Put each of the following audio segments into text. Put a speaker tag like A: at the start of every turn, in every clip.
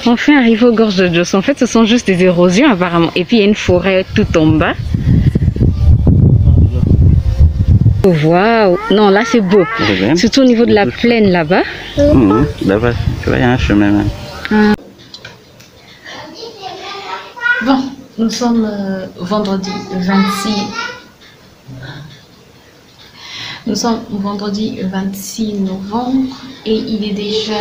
A: enfin arrivé aux gorges de Jos. En fait, ce sont juste des érosions apparemment. Et puis il y a une forêt tout en bas. Waouh! Non, là c'est beau. Surtout au niveau de la plaine là-bas.
B: Là-bas, tu vois, il y a un chemin même.
A: Bon, nous sommes vendredi 26. Nous sommes vendredi 26 novembre et il est déjà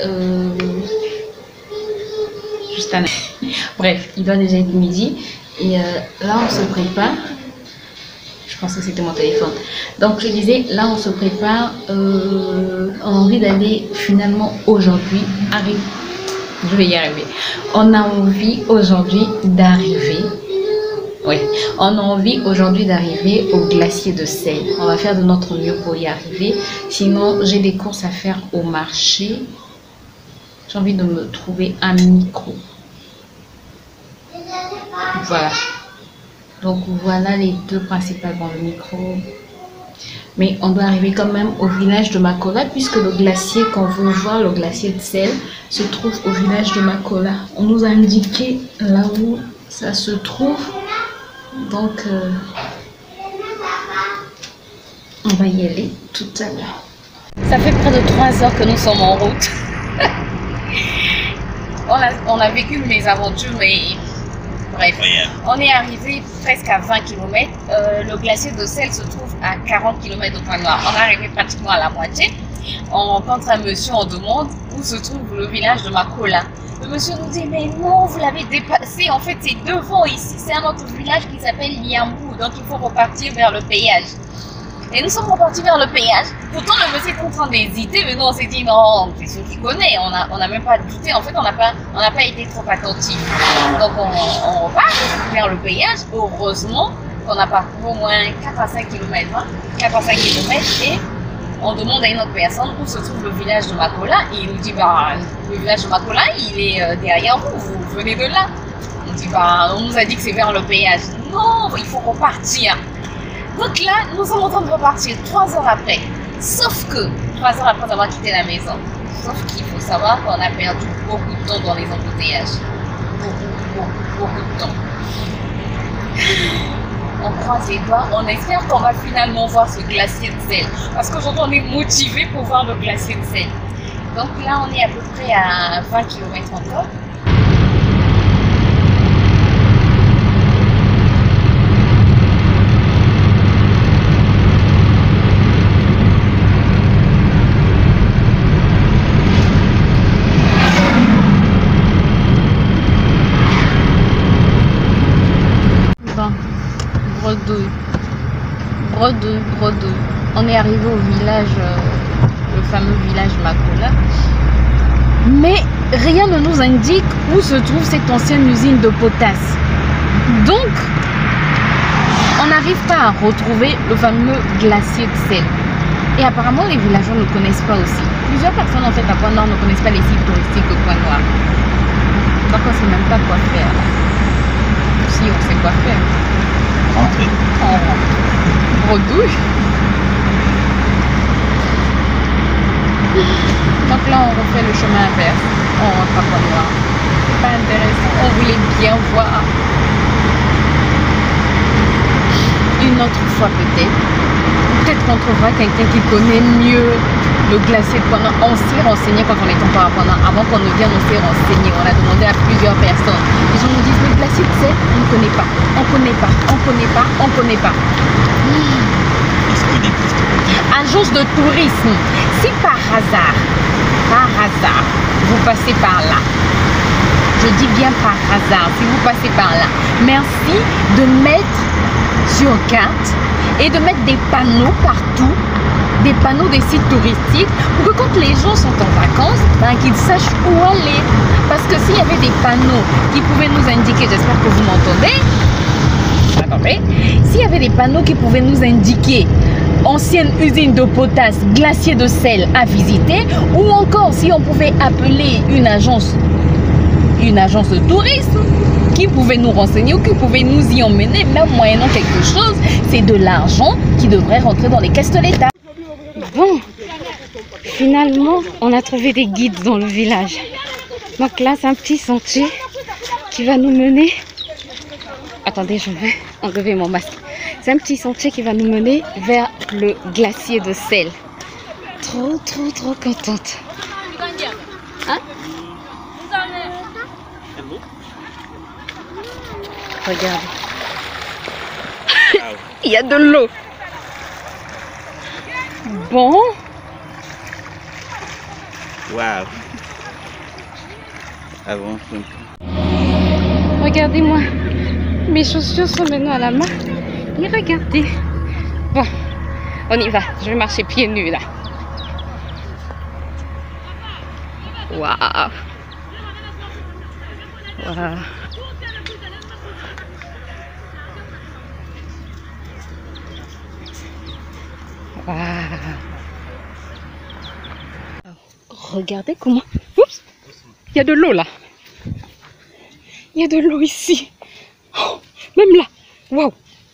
A: juste un... Bref, il doit déjà être midi et là on se prépare. Je pense que c'était mon téléphone. Donc je disais, là on se prépare. On a envie d'aller finalement aujourd'hui arriver. Je vais y arriver. On a envie aujourd'hui d'arriver. Oui, on a envie aujourd'hui d'arriver au glacier de Sel. On va faire de notre mieux pour y arriver. Sinon, j'ai des courses à faire au marché. J'ai envie de me trouver un micro. Voilà. Donc voilà les deux principalement, le micro. Mais on doit arriver quand même au village de Makola, puisque le glacier qu'on veut voir, le glacier de Sel, se trouve au village de Makola. On nous a indiqué là où ça se trouve. Donc, on va y aller tout à l'heure. Ça fait près de 3 heures que nous sommes en route. on a vécu mes aventures, mais bref. On est arrivé presque à 20 km. Le glacier de Sel se trouve à 40 km au Point Noir. On est arrivé pratiquement à la moitié. On rencontre un monsieur, on demande où se trouve le village de Makola. Le monsieur nous dit, mais non, vous l'avez dépassé, en fait c'est devant ici, c'est un autre village qui s'appelle Liambou, donc il faut repartir vers le péage. Et nous sommes repartis vers le péage, pourtant le monsieur est en train d'hésiter, mais nous on s'est dit, non, c'est ce qu'il connaît, on n'a même pas douté, en fait on n'a pas été trop attentifs. Donc on repart vers le péage, heureusement qu'on a parcouru au moins 4 à 5 km, 4 à 5 km et on demande à une autre personne où se trouve le village de Makola et il nous dit bah le village de Makola il est derrière vous, vous venez de là. On dit bah on nous a dit que c'est vers le péage. Non, il faut repartir. Donc là nous sommes en train de repartir 3 heures après. Sauf que 3 heures après avoir quitté la maison. Sauf qu'il faut savoir qu'on a perdu beaucoup de temps dans les embouteillages. Beaucoup de temps. On croise les doigts, on espère qu'on va finalement voir ce glacier de Sel. Parce qu'aujourd'hui, on est motivé pour voir le glacier de Sel. Donc là, on est à peu près à 20 km encore. Bredouille. On est arrivé au village, le fameux village Makola. Mais rien ne nous indique où se trouve cette ancienne usine de potasse. Donc, on n'arrive pas à retrouver le fameux glacier de Sel. Et apparemment, les villageois ne connaissent pas aussi. Plusieurs personnes en fait à Point Noir ne connaissent pas les sites touristiques au Point Noir. Donc, on ne sait même pas quoi faire. Si, on sait quoi faire.
B: Rentrer.
A: On rentre. Bredouille. Donc là on refait le chemin inverse, on rentre à Point Noir. C'est pas intéressant, on voulait bien voir une autre fois peut-être qu'on trouvera quelqu'un qui connaît mieux le glacier de Point Noir. On s'est renseigné quand on est encore à Point Noir, avant qu'on ne vienne on s'est renseigné, on a demandé à plusieurs personnes. Les gens nous disent le glacier de Sel, on ne connaît pas, on connaît pas. Agence de tourisme, si par hasard, vous passez par là, je dis bien par hasard, si vous passez par là, merci de mettre sur carte et de mettre des panneaux partout, des panneaux des sites touristiques, pour que quand les gens sont en vacances, ben, qu'ils sachent où aller. Parce que s'il y avait des panneaux qui pouvaient nous indiquer, j'espère que vous m'entendez, attendez, s'il y avait des panneaux qui pouvaient nous indiquer ancienne usine de potasse, glacier de Sel à visiter, ou encore si on pouvait appeler une agence de tourisme qui pouvait nous renseigner ou qui pouvait nous y emmener, même moyennant quelque chose, c'est de l'argent qui devrait rentrer dans les caisses de l'État. Bon, finalement, on a trouvé des guides dans le village. Donc là, c'est un petit sentier qui va nous mener... Attendez, je vais enlever mon masque. C'est un petit sentier qui va nous mener vers le glacier de sel. Trop contente. Hein? Regarde. Il y a de l'eau. Bon.
B: Waouh. Avance un peu.
A: Regardez-moi. Mes chaussures sont maintenant à la main. Et regardez. Bon, on y va. Je vais marcher pieds nus là. Waouh. Waouh. Waouh. Regardez comment... Oups. Il y a de l'eau là. Il y a de l'eau ici. Oh, même là. Waouh.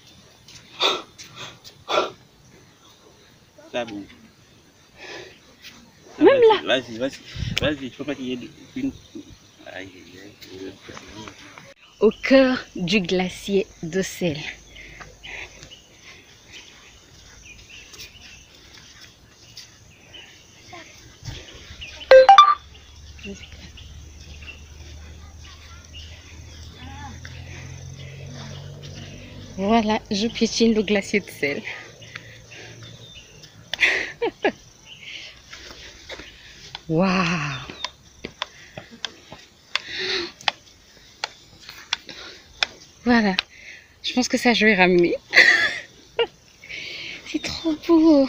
B: Ça bon.
A: Même là.
B: Vas-y, il faut pas qu'il y ait une... Aïe, aïe, aïe.
A: Au cœur du glacier de sel. Voilà, je piétine le glacier de sel. Waouh! Voilà, je pense que ça je vais ramener. C'est trop beau.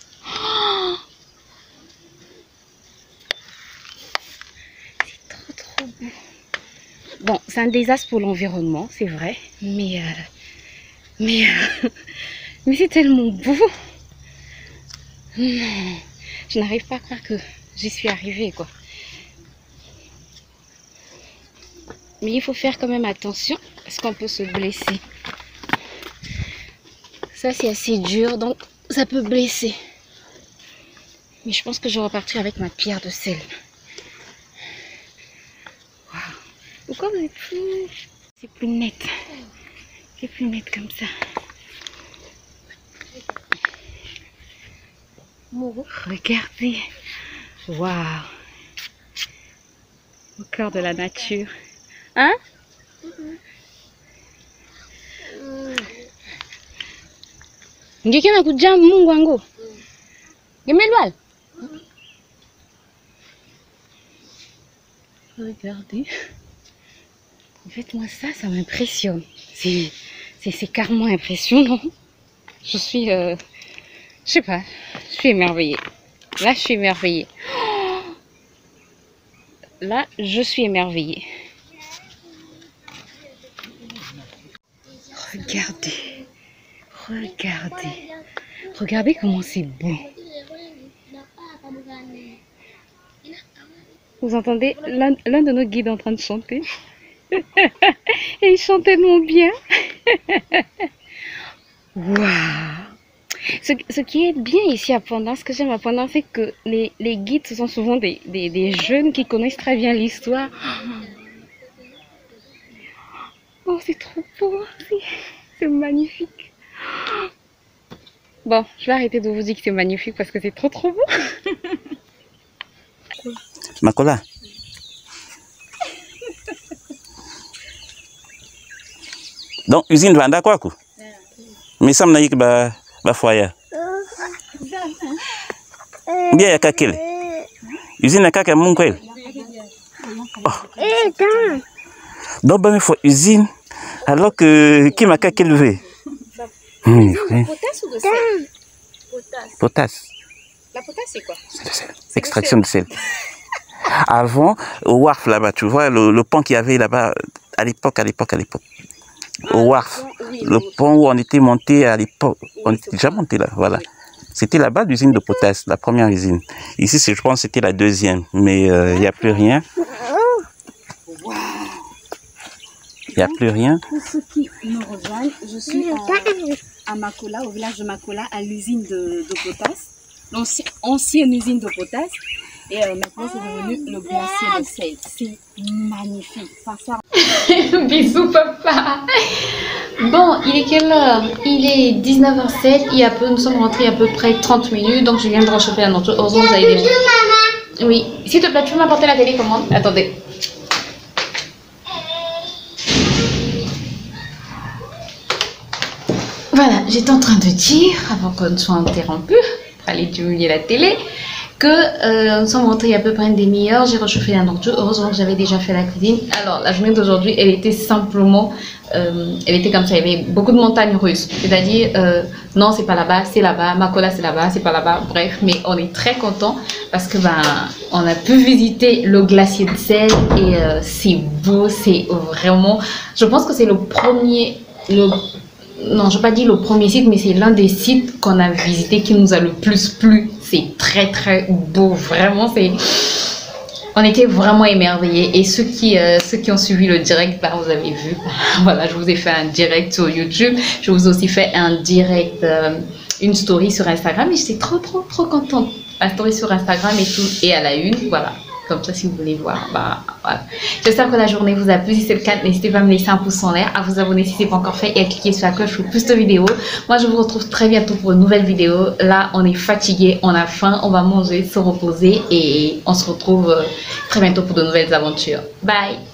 A: C'est trop beau. Bon, c'est un désastre pour l'environnement, c'est vrai, mais c'est tellement beau. Non, je n'arrive pas à croire que j'y suis arrivée, quoi. Mais il faut faire quand même attention parce qu'on peut se blesser. Ça, c'est assez dur, donc ça peut blesser. Mais je pense que je vais repartir avec ma pierre de sel. Wow. Pourquoi vous êtes plus... C'est plus net. C'est plus net comme ça. Regardez. Waouh. Au cœur de la nature. Hein? Ngekena kuja Mungu wangu. Gemelwal. Regardez. Faites-moi ça, ça m'impressionne. C'est carrément impressionnant. Je suis je sais pas, je suis émerveillée. Là, je suis émerveillée. Là, je suis émerveillée. Regardez. Regardez. Regardez comment c'est beau. Vous entendez l'un de nos guides en train de chanter. Et il chante tellement bien. Waouh. Ce qui est bien ici à Pandan, ce que j'aime à Pandan, c'est que les guides, ce sont souvent des jeunes qui connaissent très bien l'histoire. Oh, c'est trop beau. C'est magnifique. Bon, je vais arrêter de vous dire que c'est magnifique parce que c'est trop beau.
B: Makola. Donc, usine Vanda quoi quoi? Mais ça me dit que bah foyer. Bien ya kakele. Usine kaka mun kwel. Donc bah mais faut usine alors que qui m'a kakele veut.
A: Potasse ou de sel?
B: Potasse.
A: La potasse c'est quoi?
B: C'est de sel. Extraction de sel. Avant, au Wharf là-bas, tu vois, le pont qu'il y avait là-bas, à l'époque. Au Wharf,
A: oui,
B: le pont où on était monté à l'époque, on était déjà monté là, voilà. C'était là-bas l'usine de potasse, la première usine. Ici, je pense que c'était la deuxième, mais il n'y a plus rien. Il n'y a plus rien.
A: Pour ceux qui me rejoignent, je suis à Makola, au village de Makola, à l'usine de potasse, l'ancienne usine de potasse.
C: Et maintenant, c'est devenu le glacier de sel. C'est magnifique. Enfin, ça...
A: Bisous, papa. Bon, il est quelle heure? Il est 19h07. Il y a peu, nous sommes rentrés à peu près 30 minutes. Donc, je viens de rechauffer un autre. Heureusement, vous avez déjà... Oui. S'il te plaît, tu peux m'apporter la télécommande? Attendez. Voilà, j'étais en train de dire, avant qu'on ne soit interrompu, pour aller diminuer la télé, que nous sommes rentrés il y a à peu près une demi-heure, j'ai réchauffé un ordi, heureusement que j'avais déjà fait la cuisine. Alors, la journée d'aujourd'hui, elle était simplement, elle était comme ça, il y avait beaucoup de montagnes russes, c'est-à-dire, non, c'est pas là-bas, c'est là-bas, Makola, c'est là-bas, c'est pas là-bas, bref, mais on est très content parce que, on a pu visiter le glacier de sel et c'est beau, c'est vraiment, je pense que c'est le premier, non, je ne vais pas dire le premier site, mais c'est l'un des sites qu'on a visité qui nous a le plus plu. C'est très très beau, vraiment. On était vraiment émerveillés. Et ceux qui ont suivi le direct, là, vous avez vu, voilà, je vous ai fait un direct sur YouTube. Je vous ai aussi fait un direct, une story sur Instagram. Et j'étais trop contente. La story sur Instagram et tout, et à la une, voilà. Comme ça, si vous voulez voir, voilà. J'espère que la journée vous a plu. Si c'est le cas, n'hésitez pas à me laisser un pouce en l'air, à vous abonner si ce n'est pas encore fait et à cliquer sur la cloche pour plus de vidéos. Moi, je vous retrouve très bientôt pour une nouvelle vidéo. Là, on est fatigué, on a faim, on va manger, se reposer et on se retrouve très bientôt pour de nouvelles aventures. Bye!